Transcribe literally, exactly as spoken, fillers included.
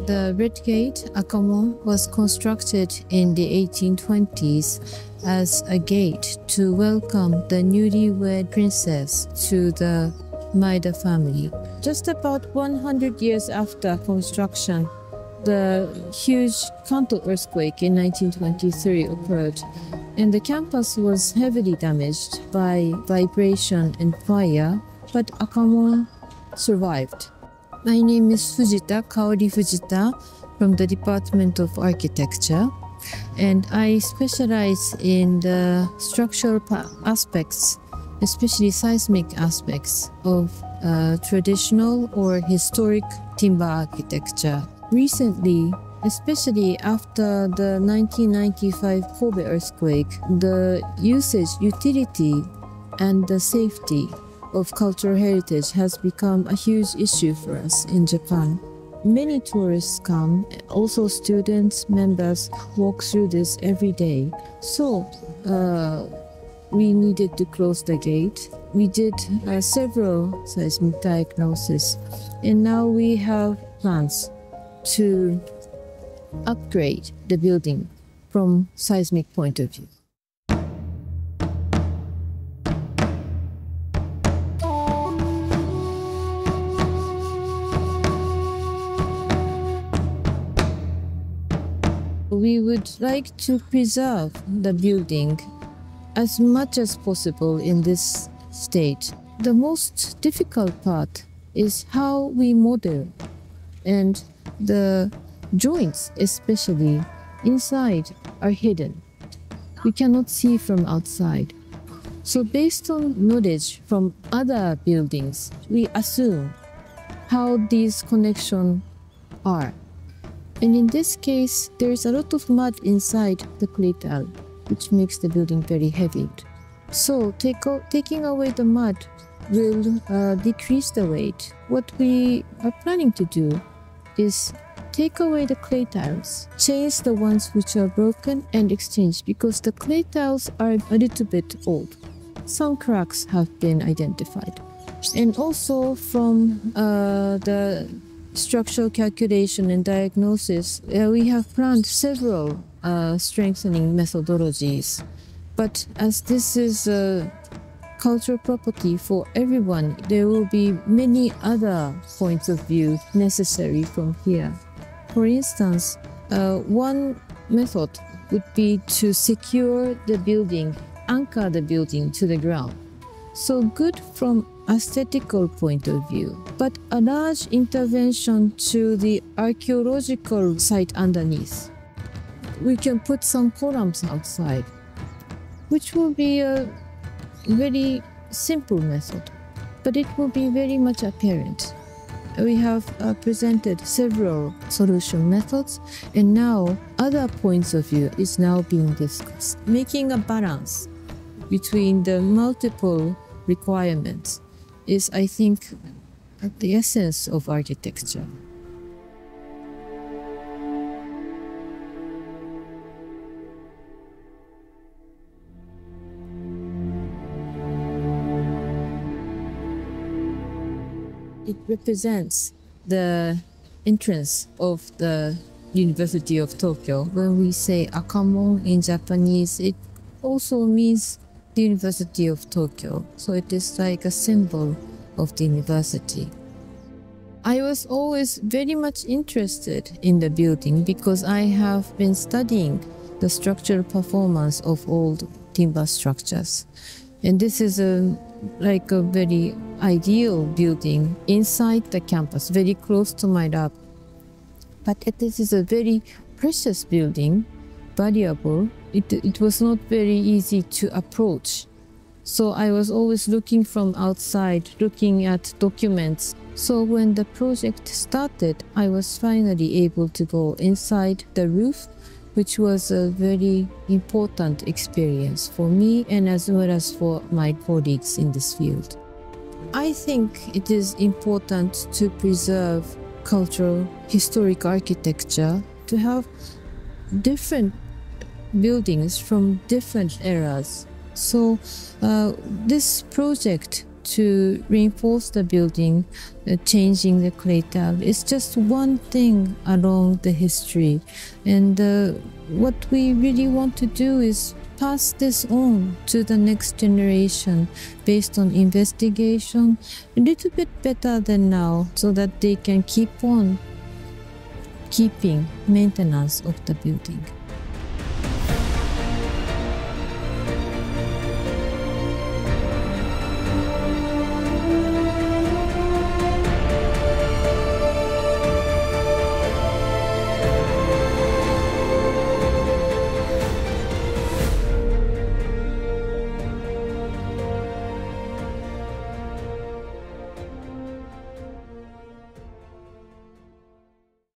The Red Gate, Akamon, was constructed in the eighteen twenties as a gate to welcome the newlywed princess to the Maeda family. Just about one hundred years after construction, the huge Kanto earthquake in nineteen twenty-three occurred, and the campus was heavily damaged by vibration and fire, but Akamon survived. My name is Fujita, Kaori Fujita, from the Department of Architecture, and I specialize in the structural aspects, especially seismic aspects of uh, traditional or historic timber architecture. Recently, especially after the nineteen ninety-five Kobe earthquake, the usage, utility, and the safety of cultural heritage has become a huge issue for us in Japan. Many tourists come, also students, members walk through this every day. So uh, we needed to close the gate. We did uh, several seismic diagnoses, and now we have plans to upgrade the building from seismic point of view. We would like to preserve the building as much as possible in this state. The most difficult part is how we model, and the joints, especially inside, are hidden. We cannot see from outside. So based on knowledge from other buildings, we assume how these connections are. And in this case, there is a lot of mud inside the clay tile, which makes the building very heavy. So take taking away the mud will uh, decrease the weight. What we are planning to do is take away the clay tiles, change the ones which are broken, and exchange, because the clay tiles are a little bit old. Some cracks have been identified. And also from uh, the structural calculation and diagnosis, uh, we have planned several uh, strengthening methodologies. But as this is a cultural property for everyone, there will be many other points of view necessary from here. For instance, uh, one method would be to secure the building, anchor the building to the ground. So good from aesthetical point of view, but a large intervention to the archaeological site underneath. We can put some columns outside, which will be a very simple method, but it will be very much apparent. We have uh, presented several solution methods, and now other points of view is now being discussed. Making a balance between the multiple requirements is, I think, the essence of architecture. It represents the entrance of the University of Tokyo. When we say Akamon in Japanese, it also means the University of Tokyo. So it is like a symbol of the university. I was always very much interested in the building because I have been studying the structural performance of old timber structures. And this is a like a very ideal building inside the campus, very close to my lab. But this is a very precious building, valuable. It, it was not very easy to approach. So I was always looking from outside, looking at documents. So when the project started, I was finally able to go inside the roof, which was a very important experience for me and as well as for my colleagues in this field. I think it is important to preserve cultural, historic architecture, to have different buildings from different eras. So uh, this project to reinforce the building, uh, changing the crater. It's just one thing along the history. And uh, what we really want to do is pass this on to the next generation based on investigation, a little bit better than now, so that they can keep on keeping maintenance of the building.